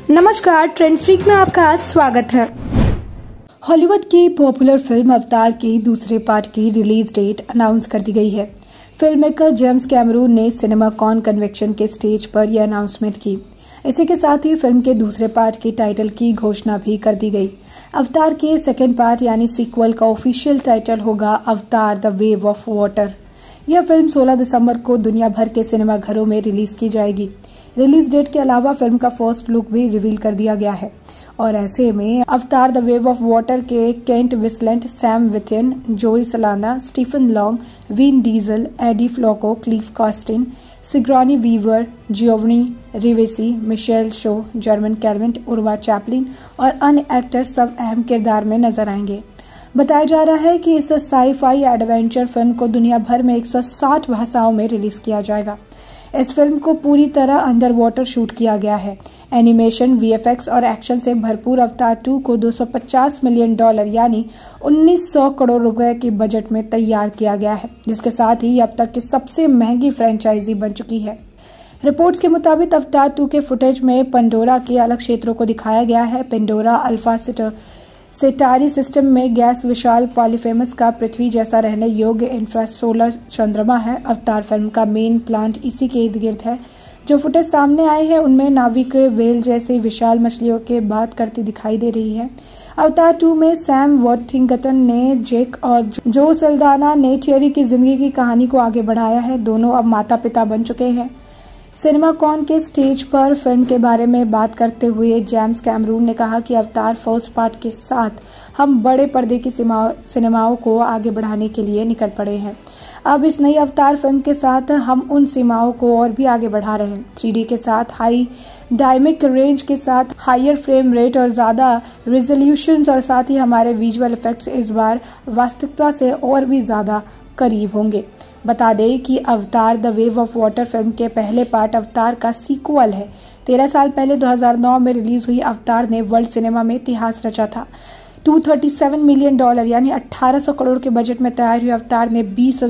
नमस्कार, trend freak में आपका स्वागत है। हॉलीवुड की पॉपुलर फिल्म अवतार की दूसरे पार्ट की रिलीज डेट अनाउंस कर दी गई है। फिल्म मेकर जेम्स कैमरून ने सिनेमाकॉन कन्वेंशन के स्टेज पर यह अनाउंसमेंट की। इसी के साथ ही फिल्म के दूसरे पार्ट की टाइटल की घोषणा भी कर दी गई। अवतार के सेकेंड पार्ट यानी सीक्वल का ऑफिशियल टाइटल होगा Avatar the way of water. यह फिल्म 16 दिसंबर को दुनिया भर के सिनेमाघरों में रिलीज की जाएगी। रिलीज डेट के अलावा फिल्म का फर्स्ट लुक भी रिवील कर दिया गया है और ऐसे में Avatar the way of water के केंट विस्लेंट, सैम विथिन, Zoe Saldana, Stephen Lang, Vin Diesel, Edie Falco, Cliff Curtis, Sigourney Weaver, Giovanni Ribisi, Michelle Yeoh, Jemaine Clement, Oona Chaplin और अन्य एक्टर सब अहम किरदार में नजर आएंगे। बताया जा रहा है कि इस साई-फाई एडवेंचर फिल्म को दुनिया भर में 160 भाषाओं में रिलीज किया जाएगा। इस फिल्म को पूरी तरह अंडर वाटर शूट किया गया है। एनिमेशन, वीएफएक्स और एक्शन से भरपूर अवतार 2 को $250 मिलियन यानी 1900 करोड़ रुपए के बजट में तैयार किया गया है, जिसके साथ ही अब तक की सबसे महंगी फ्रेंचाइजी बन चुकी है। रिपोर्ट्स के मुताबिक अवतार 2 के फुटेज में पंडोरा के अलग क्षेत्रों को दिखाया गया है। पेंडोरा अल्फा सेटारी सिस्टम में गैस विशाल पॉलीफेमस का पृथ्वी जैसा रहने योग्य इंफ्रासोलर चंद्रमा है। अवतार फिल्म का मेन प्लांट इसी के इर्द गिर्द है। जो फुटेज सामने आए हैं उनमें नाविक वेल जैसी विशाल मछलियों के बात करती दिखाई दे रही है। अवतार 2 में सैम वर्थिंगटन ने जेक और जो सल्दाना ने थियरी की जिंदगी की कहानी को आगे बढ़ाया है। दोनों अब माता पिता बन चुके हैं। सिनेमाकॉन के स्टेज पर फिल्म के बारे में बात करते हुए जेम्स कैमरून ने कहा कि अवतार फर्स्ट पार्ट के साथ हम बड़े पर्दे की सिनेमाओं को आगे बढ़ाने के लिए निकल पड़े हैं। अब इस नई अवतार फिल्म के साथ हम उन सीमाओं को और भी आगे बढ़ा रहे हैं। 3D के साथ हाई डायनेमिक रेंज के साथ हायर फ्रेम रेट और ज्यादा रेजोल्यूशन और साथ ही हमारे विजुअल इफेक्ट्स इस बार वास्तविकता से और भी ज्यादा करीब होंगे। बता दें कि Avatar the way of water फिल्म के पहले पार्ट अवतार का सीक्वल है। 13 साल पहले 2009 में रिलीज हुई अवतार ने वर्ल्ड सिनेमा में इतिहास रचा था। $237 मिलियन यानी 1800 करोड़ के बजट में तैयार हुई अवतार ने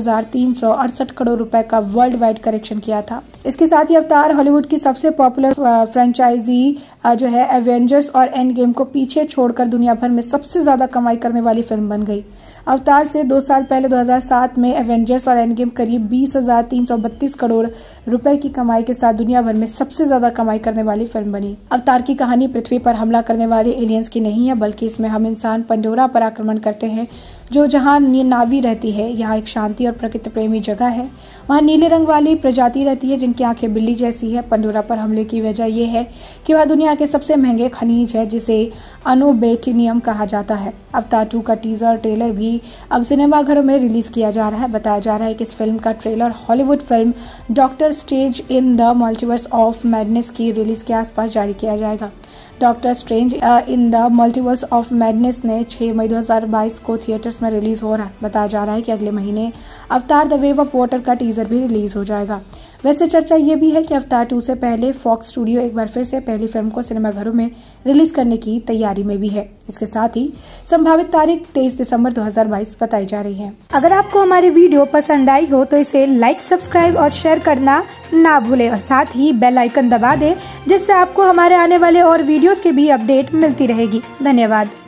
20,368 करोड़ रुपए का वर्ल्ड वाइड कलेक्शन किया था। इसके साथ ही अवतार हॉलीवुड की सबसे पॉपुलर फ्रेंचाइजी जो है एवेंजर्स और एंड गेम को पीछे छोड़कर दुनिया भर में सबसे ज्यादा कमाई करने वाली फिल्म बन गई। अवतार से 2 साल पहले 2007 में एवेंजर्स और एंड गेम करीब 20,332 करोड़ रुपए की कमाई के साथ दुनिया भर में सबसे ज्यादा कमाई करने वाली फिल्म बनी। अवतार की कहानी पृथ्वी पर हमला करने वाले एलियंस की नहीं है, बल्कि इसमें हम इंसान पंडोरा पर आक्रमण करते हैं, जो जहां नावी रहती है। यहाँ एक शांति और प्रकृति प्रेमी जगह है। वहाँ नीले रंग वाली प्रजाति रहती है जिनकी आंखें बिल्ली जैसी है। पंडोरा पर हमले की वजह यह है कि वह दुनिया के सबसे महंगे खनिज है, जिसे अनोबेटिनियम कहा जाता है। अवतार 2 का टीजर ट्रेलर भी अब सिनेमाघरों में रिलीज किया जा रहा है। बताया जा रहा है कि इस फिल्म का ट्रेलर हॉलीवुड फिल्म Doctor Strange in the Multiverse of Madness की रिलीज के आसपास जारी किया जाएगा। Doctor Strange in the Multiverse of Madness ने 6 मई 2022 को थिएटर्स में रिलीज हो रहा है। बताया जा रहा है कि अगले महीने Avatar the way of water का टीजर भी रिलीज हो जाएगा। वैसे चर्चा ये भी है कि अवतार 2 से पहले फॉक्स स्टूडियो एक बार फिर से पहली फिल्म को सिनेमाघरों में रिलीज करने की तैयारी में भी है। इसके साथ ही संभावित तारीख 23 दिसंबर 2022 बताई जा रही है। अगर आपको हमारी वीडियो पसंद आई हो तो इसे लाइक, सब्सक्राइब और शेयर करना ना भूलें और साथ ही बेल आइकन दबा दें, जिससे आपको हमारे आने वाले और वीडियोस की भी अपडेट मिलती रहेगी। धन्यवाद।